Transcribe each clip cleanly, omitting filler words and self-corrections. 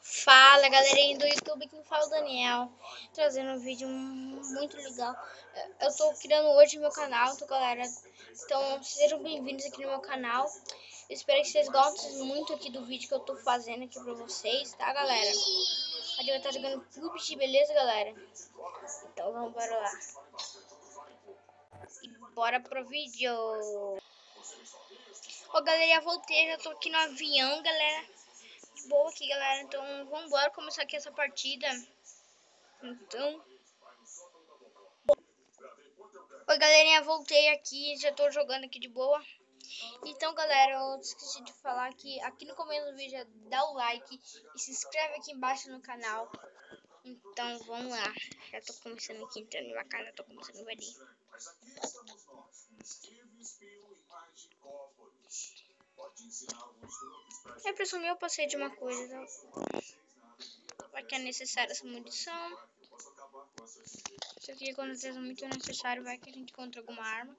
Fala galerinha do YouTube, quem fala é o Daniel, trazendo um vídeo muito legal. Eu tô criando hoje meu canal, então galera, então sejam bem-vindos aqui no meu canal. Eu espero que vocês gostem muito aqui do vídeo que eu tô fazendo aqui pra vocês, tá galera? A gente vai estar jogando PUBG, beleza galera? Então vamos para lá. E bora pro vídeo. Ô galera, voltei, já tô aqui no avião, galera. Boa aqui, galera. Então, vamos embora começar aqui essa partida. Então... Oi, galerinha. Voltei aqui. Já tô jogando aqui de boa. Então, galera, eu esqueci de falar que aqui no começo do vídeo dá o like e se inscreve aqui embaixo no canal. Então, vamos lá. Já tô começando aqui, entrando em uma casa. Tô começando a invadir. É pra sumir, eu passei de uma coisa. Vai que é necessária essa munição. Isso aqui com certeza é muito necessário. Vai que a gente encontra alguma arma.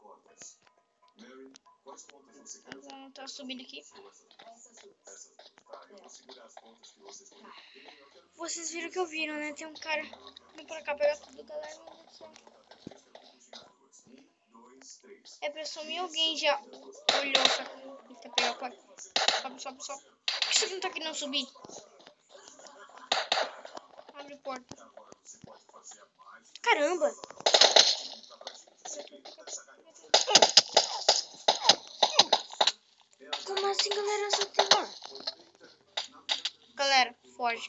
Tá subindo aqui. Vocês viram que eu viram, né? Tem um cara vindo pra cá pegar tudo, galera. Meu Deus do céu. É pra sumir, alguém já olhou essa coisa. Eita, pegar o pai. Sobe. Por que você não tá querendo subir? Abre a porta. Caramba! Como assim, galera? Só tem uma. Galera, foge.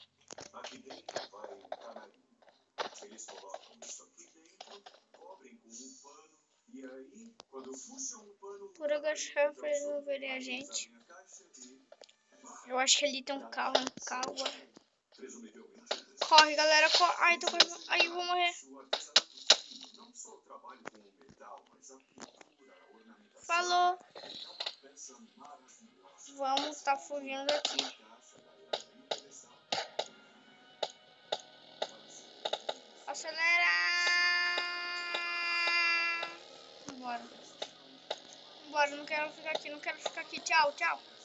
Por agachar pra eles não verem a gente. Eu acho que ali tem um carro, Corre, galera, corre. Ai, tô correndo. Ai, eu vou morrer. Falou. Vamos tá fugindo daqui. Acelera. Bora, não quero ficar aqui, tchau.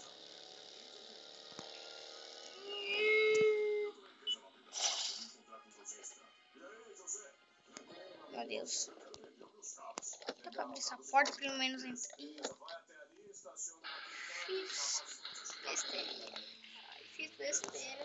Meu Deus. Dá pra abrir essa porta pelo menos entrar. Fiz besteira.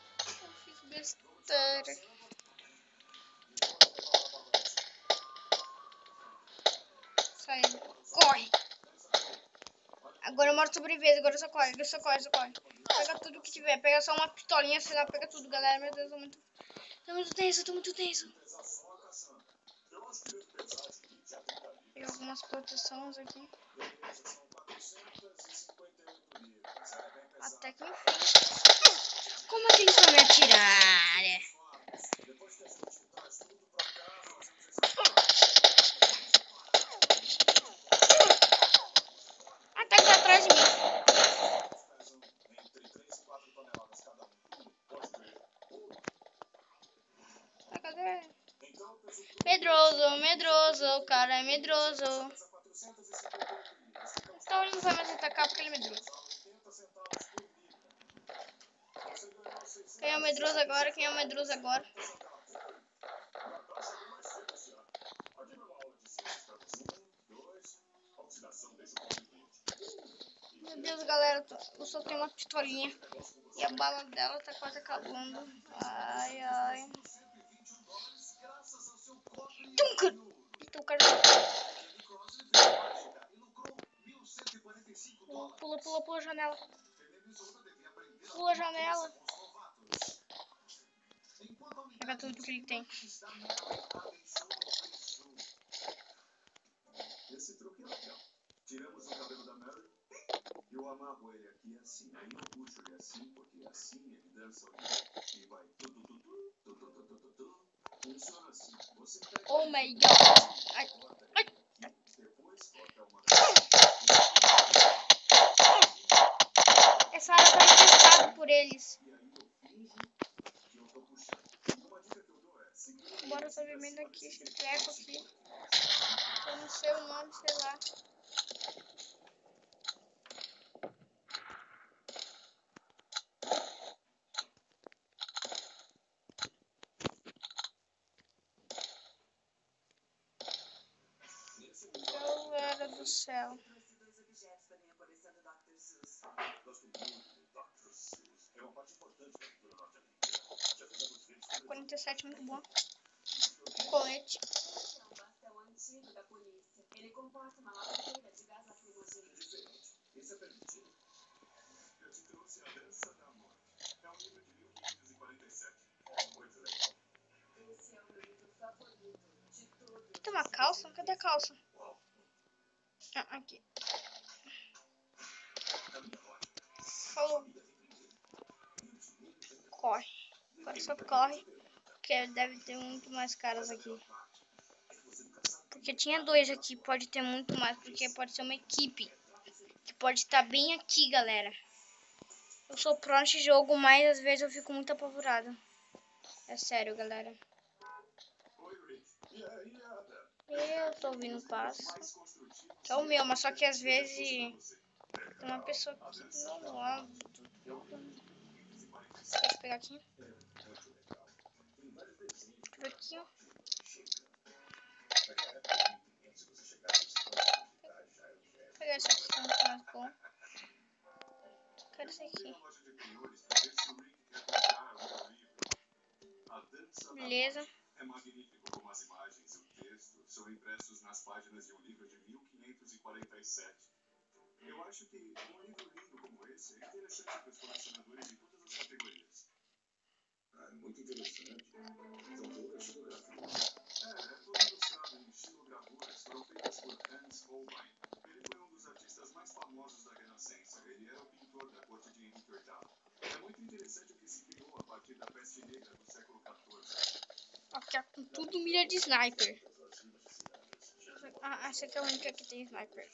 Sai. Corre. Agora eu moro sobreviver, agora só corre. Pega tudo que tiver, pega só uma pistolinha, sei lá, pega tudo, galera. Meu Deus, tô muito tenso. Pegar algumas proteções aqui. Até que enfim. Como é que eles vão me atirar? Tá atrás de mim. Cadê? Medroso, o cara é medroso. Então ele não vai mais atacar porque ele é medroso. Quem é o medroso agora? Meu Deus, galera, eu só tenho uma pistolinha. E a bala dela tá quase acabando. Ai. Então, cara. Pula a janela. Pega tudo que ele tem. Esse truque é legal. Tiramos o cabelo da Mary. Eu amarro ele aqui assim. Aí eu puxo ele assim, porque assim ele dança e vai Funciona assim. Você pega. Oh my god. Ai. Depois corta uma. Essa área tá infestada por eles. Bora, eu tô vivendo aqui, esse treco aqui. Eu não sei o nome, sei lá. céu. Gosto muito do Dr. Seuss. É uma parte importante da cultura norte-americana. Já fizemos vídeos sobre 47, muito bom. Colete. antigo da polícia. Ele comporta uma lavadeira de gás lacrimogêneo. Diferente. Isso é permitido. Eu te trouxe a Dança da Morte. É um livro de 1547. Muito legal. Esse é o meu livro favorito de todos. Tem uma calça? Cadê a calça? Ah, aqui. Falou. Corre. Agora só corre. Porque deve ter muito mais caras aqui. Porque tinha 2 aqui. Pode ter muito mais. Porque pode ser uma equipe. Que pode estar bem aqui, galera. Eu sou pro nesse jogo, mas às vezes eu fico muito apavorada. É sério, galera. Eu tô ouvindo passo. Que é o meu, mas só que às vezes tem uma pessoa aqui do meu lado. Deixa eu pegar aqui. Deixa eu ver aqui, ó. Vou pegar esse aqui que é muito mais bom. Quero esse aqui. Beleza. É magnífico como as imagens e o texto são impressos nas páginas de um livro de 1547. Eu acho que um livro lindo como esse é interessante para os colecionadores de todas as categorias. Muito interessante. São todas xilografuras. Todo ilustrado em xilogravuras foram feitas por Hans Holbein. Ele foi um dos artistas mais famosos da Renascença. Ele era o pintor da corte de Henrique VIII. É muito interessante o que se criou a partir da peste negra do século XIV. Aqui com tudo mira de sniper. Ah, essa aqui é a única que tem sniper.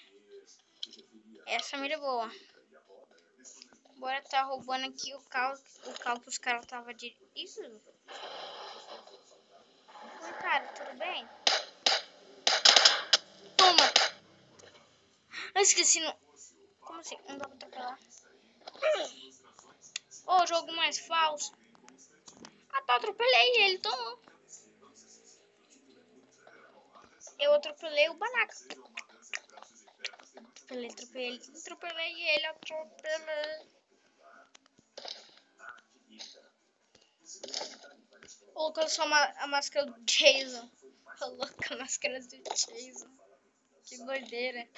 Essa mira é boa. Bora tá roubando aqui o carro que os caras tava de... Isso? Oi, cara, tudo bem? Toma! Eu esqueci no... Como assim? Não dá pra atropelar. Ô, jogo mais falso. Ah, tá, atropelei ele, tomou. Eu atropelei o Banaca. Atropelei ele. Colocou só a máscara do Jason. Coloca a máscara do Jason. Que doideira.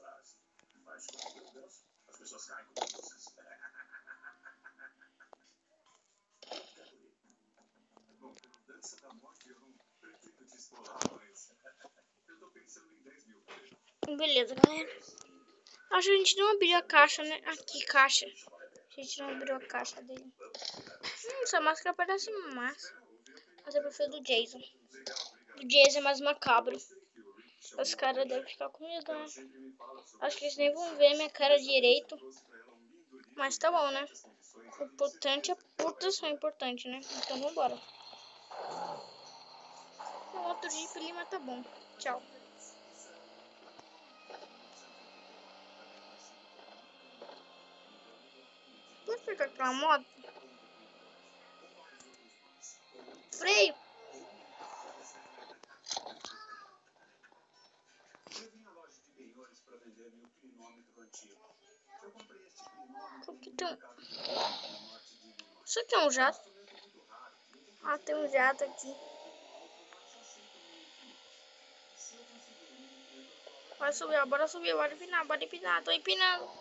Bom, pelo Dança da Morte eu não pretendo te explorar, mas eu tô pensando em 10 mil. Beleza, galera. Acho que a gente não abriu a caixa, né? Aqui, caixa. A gente não abriu a caixa dele. Essa máscara parece massa. Mas eu prefiro do Jason. O Jason é mais macabro. Os caras devem ficar com medo, né? Acho que eles nem vão ver minha cara direito. Mas tá bom, né? O importante é proteção, importante, né? Então vambora. Um outro jeep ali, mas tá bom. Tchau. Pode pegar aquela moto? Freio! Eu vim à loja de penhores para vender meu crinômetro antigo. Eu comprei este crinômetro Aqui no tem... mercado de no norte de Illinois. Isso aqui é um jato? Ah, tem um jato aqui. Vai subir, bora subir, bora empinar, tô empinando.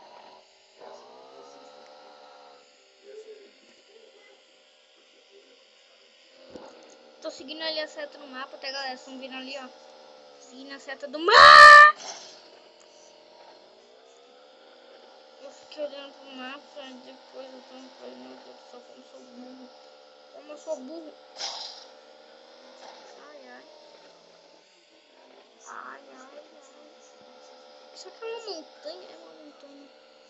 Tô seguindo ali a seta no mapa, tá, galera? Estão vindo ali, ó. Seguindo a seta do mapa. Eu fiquei olhando pro mapa e depois eu tô falando, meu Deus do céu, como eu sou burro. Como eu sou burro. Ai, ai. Ai, ai, ai. Isso aqui é uma montanha? É uma montanha.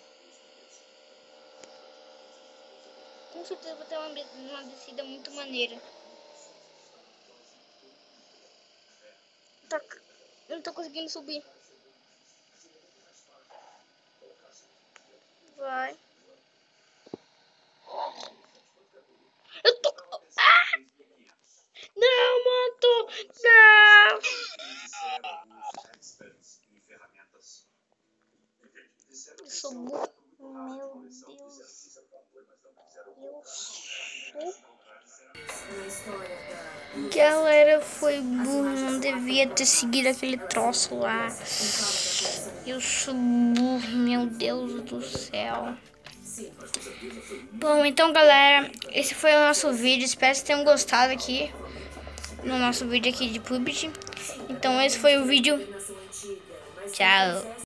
Com certeza vai ter uma descida muito maneira. Tá, eu não tô conseguindo subir. Vai. Eu tô... Ah! Não, moto! Não! Eu sou burro. Meu Deus. Eu sou. Galera, foi burro. Não devia ter seguido aquele troço lá. Eu sou burro. Meu Deus do céu. Bom, então, galera, esse foi o nosso vídeo. Espero que vocês tenham gostado aqui. No nosso vídeo aqui de PUBG. Então, esse foi o vídeo. Tchau.